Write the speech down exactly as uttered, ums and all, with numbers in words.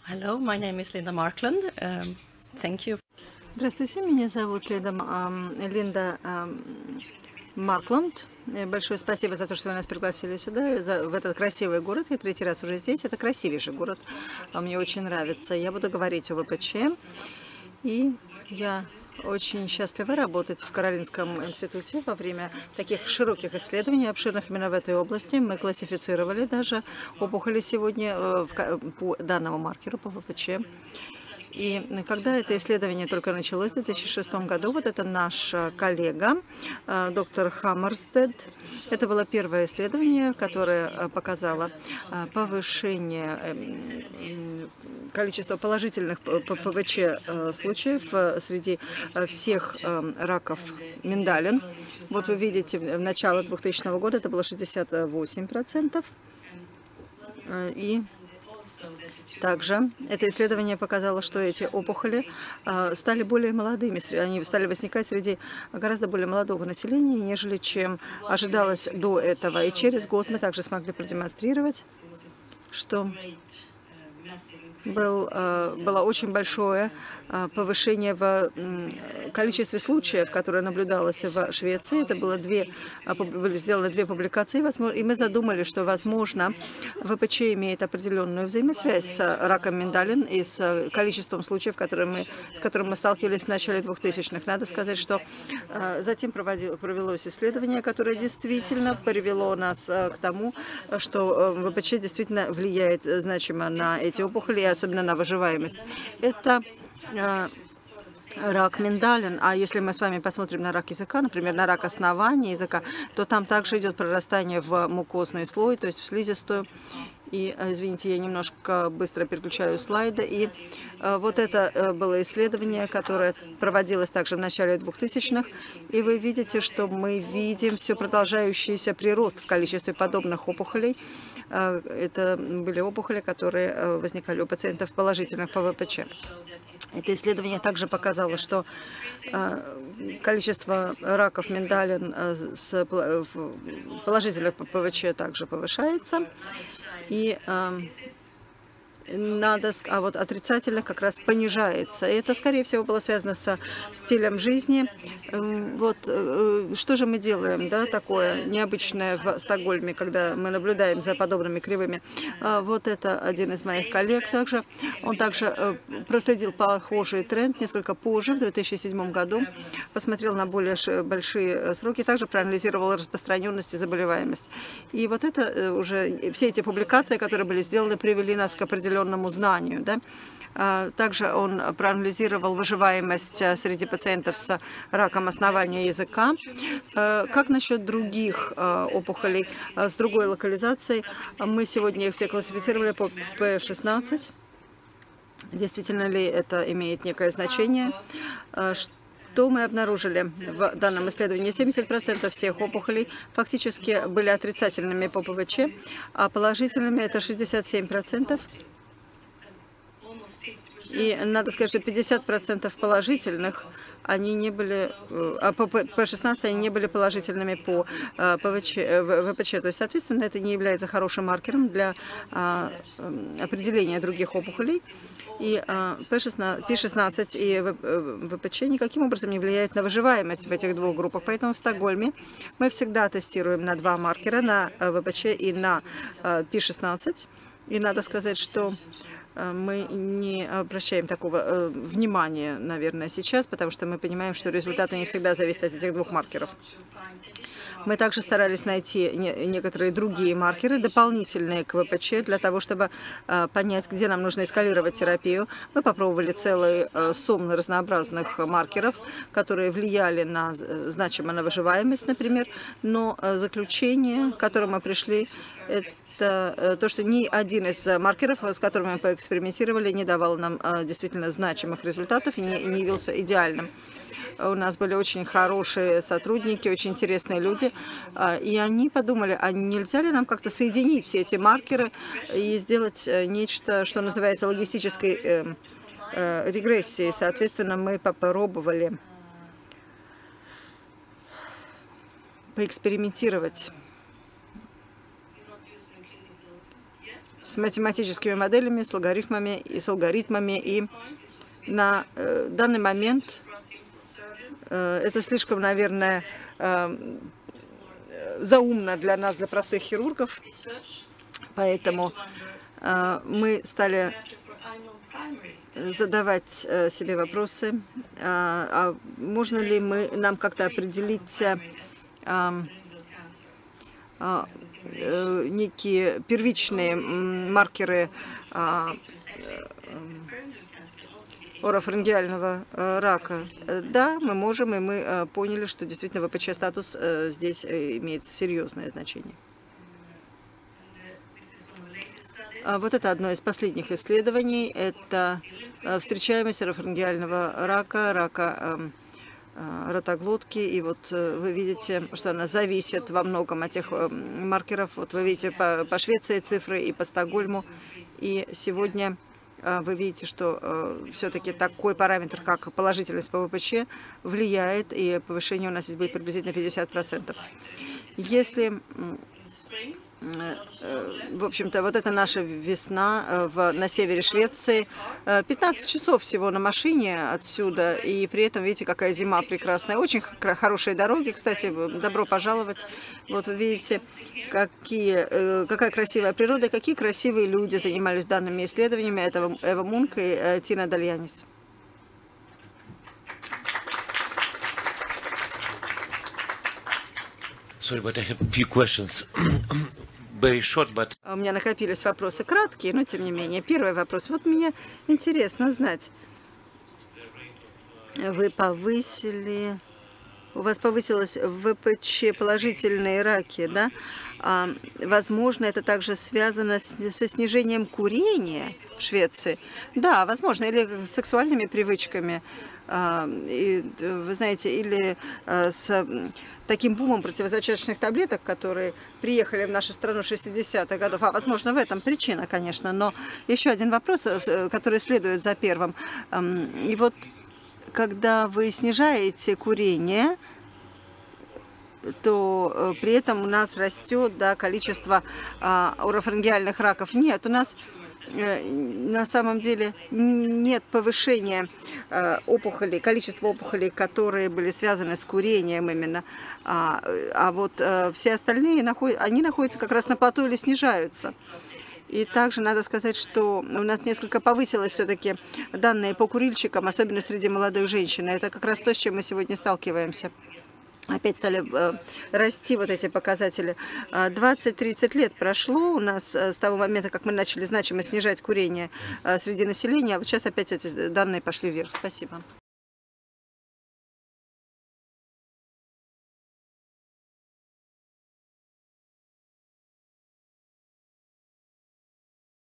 Hello, my name is Linda Markland. Um, thank you. Здравствуйте, меня зовут Линда, эм, Линда эм, Маркланд. Э, Большое спасибо за то, что вы нас пригласили сюда, за, в этот красивый город. Я третий раз уже здесь. Это красивейший город. А Мне очень нравится. Я буду говорить о ВПЧ. И я очень счастлива работать в Каролинском институте во время таких широких исследований, обширных именно в этой области. Мы классифицировали даже опухоли сегодня э, в ка- по данному маркеру, по ВПЧ. И когда это исследование только началось в две тысячи шестом году, вот это наш э, коллега, э, доктор Хаммерстед, это было первое исследование, которое э, показало э, повышение э, м, количества положительных п- п- ПВЧ э, случаев э, среди э, всех э, раков миндалин. Вот вы видите, в начало двухтысячного года это было шестьдесят восемь процентов. Э, И также это исследование показало, что эти опухоли а, стали более молодыми, сре- они стали возникать среди гораздо более молодого населения, нежели чем ожидалось до этого. И через год мы также смогли продемонстрировать, что был, э, было очень большое э, повышение в м, количестве случаев, которое наблюдалось в Швеции. Это было две, а, пуб- были сделаны две публикации, возможно, и мы задумали, что, возможно, ВПЧ имеет определенную взаимосвязь с раком миндалин и с количеством случаев, которые мы, с которым мы сталкивались в начале двухтысячных. Надо сказать, что э, затем проводил, провелось исследование, которое действительно привело нас э, к тому, что э, ВПЧ действительно влияет э, значимо на эти опухоли, и особенно на выживаемость. Это э, рак миндалин, а если мы с вами посмотрим на рак языка, например, на рак основания языка, то там также идет прорастание в мукозный слой, то есть в слизистую. И, э, извините, я немножко быстро переключаю слайды. И э, вот это э, было исследование, которое проводилось также в начале двухтысячных. И вы видите, что мы видим все продолжающийся прирост в количестве подобных опухолей. Э, это были опухоли, которые э, возникали у пациентов положительных по ВПЧ. Это исследование также показало, что э, количество раков миндалин э, с пла- в- положительных по ПВЧ также повышается. И э, надо, ск- а вот отрицательных как раз понижается. И это, скорее всего, было связано со стилем жизни. Эм, Вот э, что же мы делаем, да, такое необычное в Стокгольме, когда мы наблюдаем за подобными кривыми. А, Вот это один из моих коллег также. Он также э, проследил похожий тренд несколько позже, в две тысячи седьмом году, посмотрел на более ш- большие э, сроки, также проанализировал распространенность и заболеваемость. И вот это э, уже, все эти публикации, которые были сделаны, привели нас к определенному знанию. Да? А, Также он проанализировал выживаемость э, среди пациентов с раком основания языка. Э, Как насчет других э, опухолей э, с другой локализацией? Мы сегодня их все классифицировали по П шестнадцать. Действительно ли это имеет некое значение? Э, Что мы обнаружили в данном исследовании? семьдесят процентов всех опухолей фактически были отрицательными по ПВЧ, а положительными это шестьдесят семь процентов. И надо сказать, что пятьдесят процентов положительных они не были, э, а по П шестнадцать они не были положительными по э, ПВЧ, э, в- ВПЧ. То есть, соответственно, это не является хорошим маркером для а, м, определения других опухолей. И а, П шестнадцать, П шестнадцать и В- э, ВПЧ никаким образом не влияют на выживаемость в этих двух группах. Поэтому в Стокгольме мы всегда тестируем на два маркера, на э, ВПЧ и на э, П шестнадцать. И надо сказать, что э, мы не обращаем такого э, внимания, наверное, сейчас, потому что мы понимаем, что результаты не всегда зависят от этих двух маркеров. Мы также старались найти не- некоторые другие маркеры, дополнительные к ВПЧ, для того, чтобы э, понять, где нам нужно эскалировать терапию. Мы попробовали целый э, сум разнообразных маркеров, которые влияли на, з- значимо на выживаемость, например. Но э, заключение, к которому мы пришли, это э, то, что ни один из э, маркеров, с которыми мы поэкспериментировали, не давал нам э, действительно значимых результатов и не, и не явился идеальным. У нас были очень хорошие сотрудники, очень интересные люди, а, и они подумали, а нельзя ли нам как-то соединить все эти маркеры и сделать э, нечто, что называется логистической э, э, регрессией. Соответственно, мы попробовали поэкспериментировать с математическими моделями, с логарифмами и с алгоритмами. И на э, данный момент э, это слишком, наверное, э, заумно для нас, для простых хирургов. Поэтому э, мы стали задавать э, себе вопросы, а, а можно ли мы, нам как-то определить а, а, а, некие первичные маркеры а, орофарингеального рака. Да, мы можем, и мы поняли, что действительно ВПЧ-статус здесь имеет серьезное значение. Вот это одно из последних исследований. Это встречаемость орофарингеального рака, рака ротоглотки. И вот вы видите, что она зависит во многом от тех маркеров. Вот вы видите по, по Швеции цифры и по Стокгольму. И сегодня вы видите, что все-таки такой параметр, как положительность по ВПЧ, влияет, и повышение у нас здесь будет приблизительно пятьдесят процентов. Если... В общем-то, вот это наша весна в, на севере Швеции. пятнадцать часов всего на машине отсюда, и при этом, видите, какая зима прекрасная. Очень хорошие дороги, кстати, добро пожаловать. Вот вы видите, какие, какая красивая природа, какие красивые люди занимались данными исследованиями. Это Эва Мунк и Тина Дальянис. Sorry, but I have a few questions. Very short, but... У меня накопились вопросы краткие, но тем не менее. Первый вопрос. Вот мне интересно знать. Вы повысили... У вас повысилось в ВПЧ положительные раки, да? А, возможно, это также связано с, со снижением курения в Швеции. Да, возможно, или с сексуальными привычками. А, и, вы знаете, или а, с... таким бумом противозачаточных таблеток, которые приехали в нашу страну в шестидесятых годах. А, возможно, в этом причина, конечно. Но еще один вопрос, который следует за первым. И вот, когда вы снижаете курение, то при этом у нас растет, да, количество а, орофарингеальных раков. Нет, у нас на самом деле нет повышения опухолей, количества опухолей, которые были связаны с курением именно, а, а вот а, все остальные находят, они находятся как раз на плато или снижаются. И также надо сказать, что у нас несколько повысилось все-таки данные по курильщикам, особенно среди молодых женщин. Это как раз то, с чем мы сегодня сталкиваемся. Опять стали э, расти вот эти показатели. двадцать-тридцать лет прошло у нас э, с того момента, как мы начали значимо снижать курение э, среди населения. А вот сейчас опять эти данные пошли вверх. Спасибо.